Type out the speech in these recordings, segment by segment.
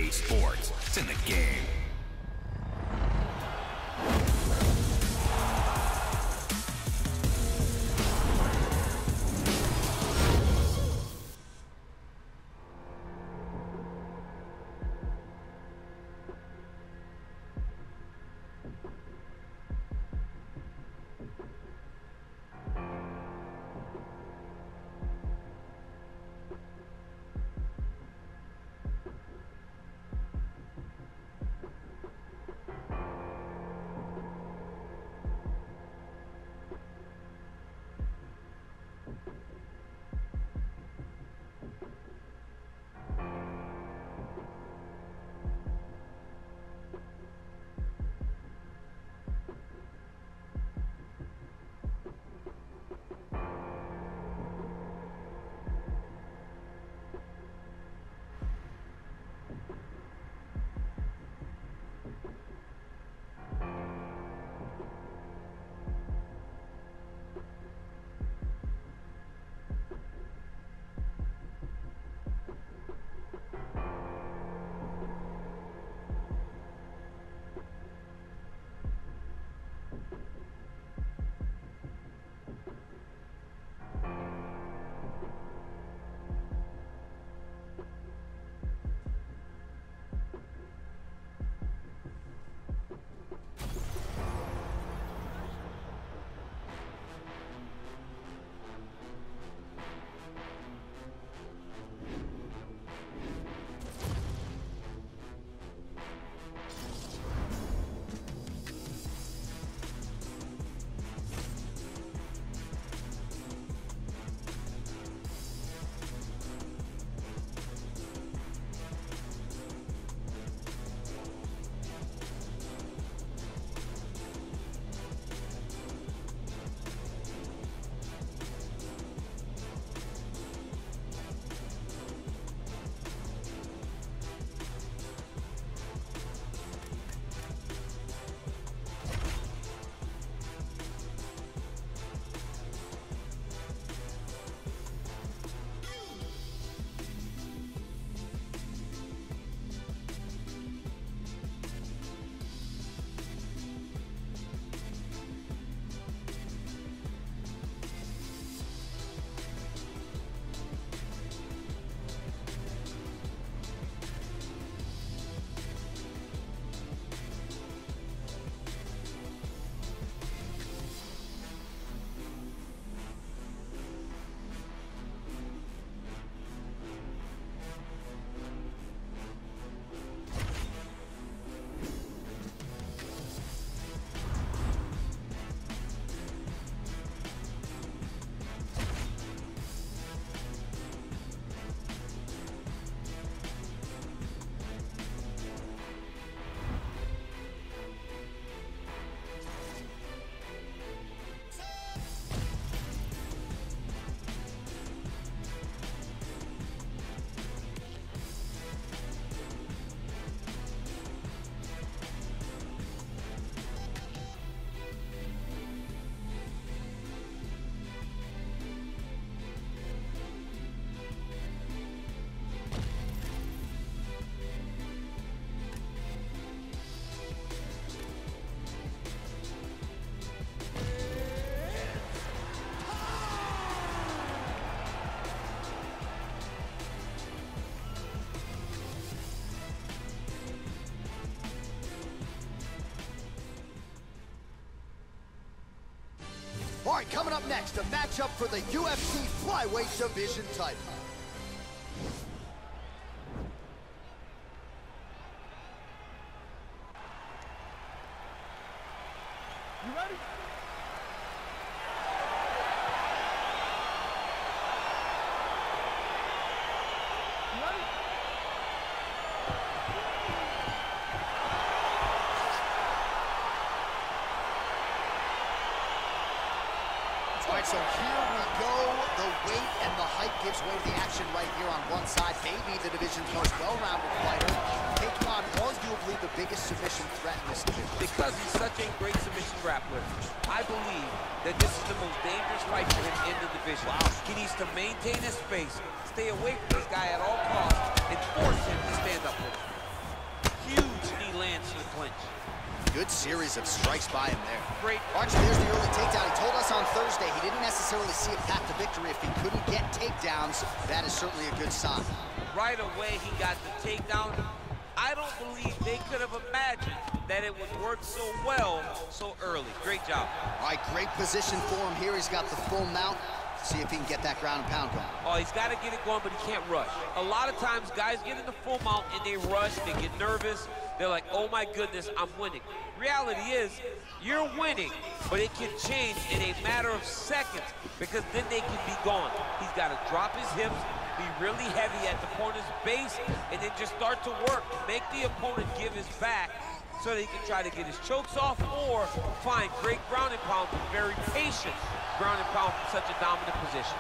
EA Sports. It's in the game. All right, coming up next, a matchup for the UFC Flyweight Division title. You ready? You ready? All right, so here we go. The weight and the height gives way to the action right here on one side. Maybe the division's most well-rounded fighter, taking on arguably the biggest submission threat in this division. Because he's such a great submission grappler, I believe that this is the most dangerous fight for him in the division. Wow. He needs to maintain his space, stay away from this guy at all costs, and force him to stand up with him. lands to the clinch. Good series of strikes by him there. Great. Arch, there's the early takedown. He told us on Thursday he didn't necessarily see a path to victory if he couldn't get takedowns. That is certainly a good sign. Right away, he got the takedown. I don't believe they could have imagined that it would work so well so early. Great job. All right, great position for him here. He's got the full mount. See if he can get that ground and pound going. Oh, he's got to get it going, but he can't rush. A lot of times, guys get in the full mount and they rush, they get nervous. They're like, oh my goodness, I'm winning. Reality is, you're winning, but it can change in a matter of seconds because then they can be gone. He's got to drop his hips, be really heavy at the opponent's base, and then just start to work. Make the opponent give his back so that he can try to get his chokes off or find great ground and pound, but very patient ground and pound from such a dominant position.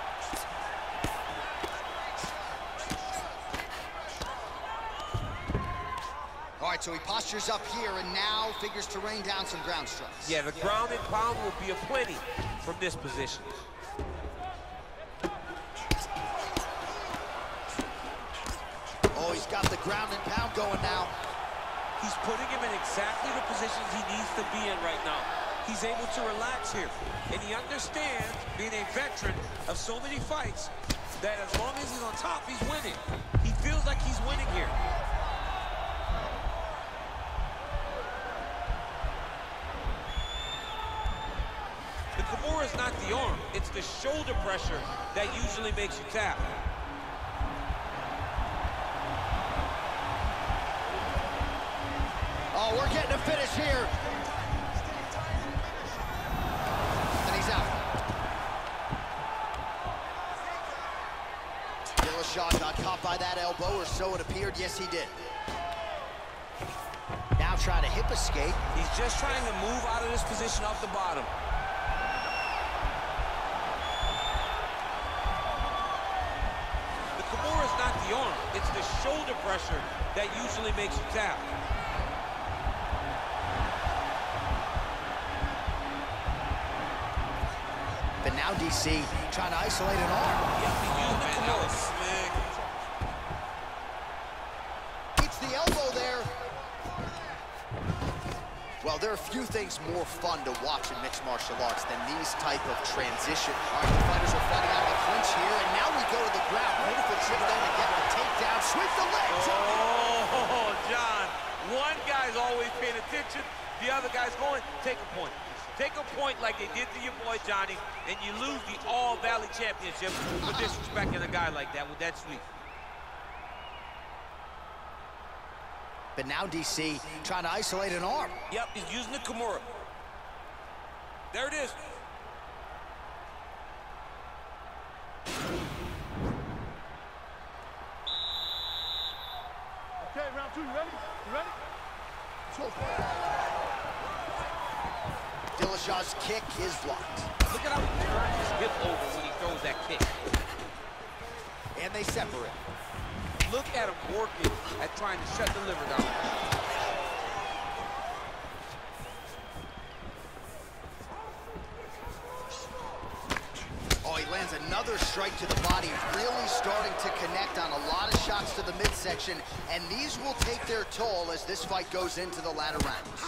All right, so he postures up here and now figures to rain down some ground strikes. Yeah, the ground and pound will be aplenty from this position. Oh, he's got the ground and pound going now. He's putting him in exactly the positions he needs to be in right now. He's able to relax here. And he understands, being a veteran of so many fights, that as long as he's on top, he's winning. He feels like he's winning here. The Kimura is not the arm. It's the shoulder pressure that usually makes you tap. Oh, we're getting a finish here. And he's out. Dillashaw got caught by that elbow, or so it appeared. Yes, he did. Now trying to hip escape. He's just trying to move out of this position off the bottom. The Kimura is not the arm. It's the shoulder pressure that usually makes you tap. But now DC trying to isolate an arm. Keeps the elbow there. Well, there are few things more fun to watch in mixed martial arts than these type of transition. All right, the fighters are fighting out of the clinch here, and now we go to the ground. Beautiful trip there to get the takedown. Sweep the leg. Oh, John. One guy's always paying attention. The other guy's going, take a point. Take a point like they did to your boy Johnny, and you lose the All-Valley Championship for disrespecting a guy like that with that sweep. But now DC trying to isolate an arm. Yep, he's using the Kimura. There it is. Okay, round two, you ready? You ready? Let's go. Dillashaw's kick is blocked. Look at how he turns his hip over when he throws that kick. And they separate. Look at him working at trying to shut the liver down. Oh, he lands another strike to the body, really starting to connect on a lot of shots to the midsection, and these will take their toll as this fight goes into the latter rounds.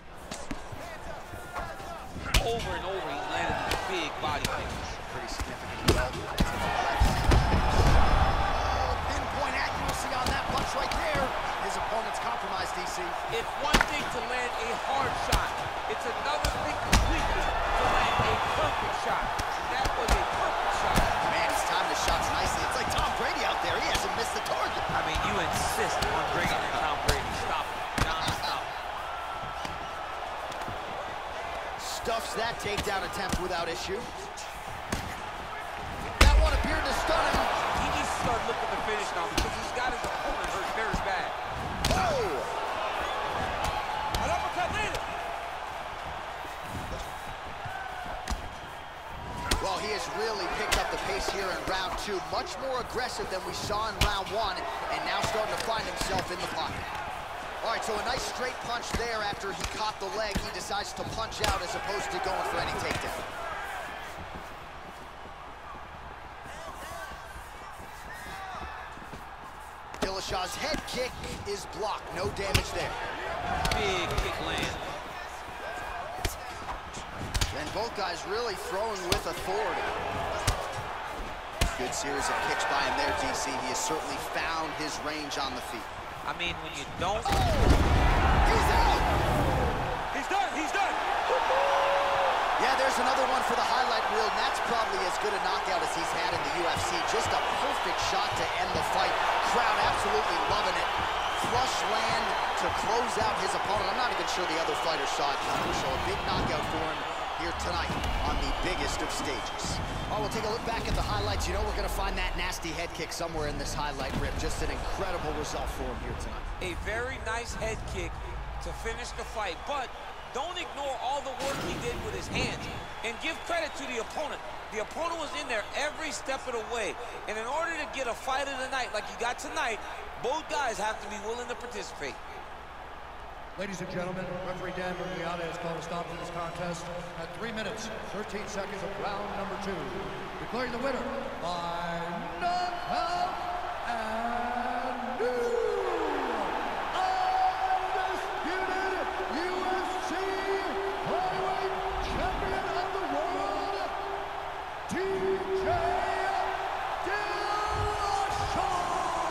Over and over, he's landed these big body kicks. Pretty significant. Well, pinpoint accuracy on that punch right there. His opponent's compromised, DC. It's one thing to land a hard shot. It's another thing completely to land a perfect shot. That was a perfect shot. Man, he's timed his shots nicely. It's like Tom Brady out there. He hasn't missed the target. I mean, you insist on bringing in Tom Brady. Stop it. John, stop. Stuffs that takedown attempt without issue. That one appeared to stun him. He needs to start looking to finish now because he's got his opponent hurt very bad. Oh! An uppercut later. Well, he has really picked up the pace here in round two. Much more aggressive than we saw in round one, and now starting to find himself in the pocket. All right, so a nice straight punch there after he caught the leg. He decides to punch out as opposed to going for any takedown. Dillashaw's head kick is blocked. No damage there. Big kick land. And both guys really throwing with authority. Good series of kicks by him there, DC. He has certainly found his range on the feet. I mean, when you don't... Oh! He's out! He's done, he's done! Yeah, there's another one for the highlight reel, and that's probably as good a knockout as he's had in the UFC. Just a perfect shot to end the fight. Crowd absolutely loving it. Flush land to close out his opponent. I'm not even sure the other fighter saw it coming, so a big knockout for him here tonight on the biggest of stages. Oh, we'll take a look back at the highlights. You know we're going to find that nasty head kick somewhere in this highlight rip. Just an incredible result for him here tonight. A very nice head kick to finish the fight, but don't ignore all the work he did with his hands, and give credit to the opponent. The opponent was in there every step of the way, and in order to get a fight of the night like you got tonight, both guys have to be willing to participate. Ladies and gentlemen, referee Dan Murgliata has called a stop to this contest at 3 minutes, 13 seconds of round number 2. Declaring the winner by knockout and new undisputed UFC flyweight champion of the world, TJ Dillashaw.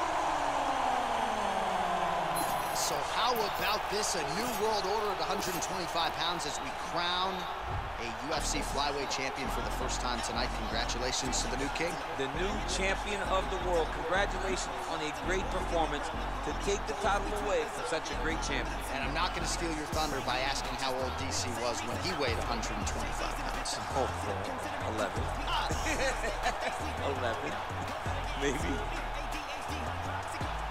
So how about this, a new world order at 125 pounds as we crown a UFC flyweight champion for the first time tonight. Congratulations to the new king. The new champion of the world. Congratulations on a great performance to take the title away from such a great champion. And I'm not going to steal your thunder by asking how old DC was when he weighed 125 pounds. Oh, 11. 11. Maybe.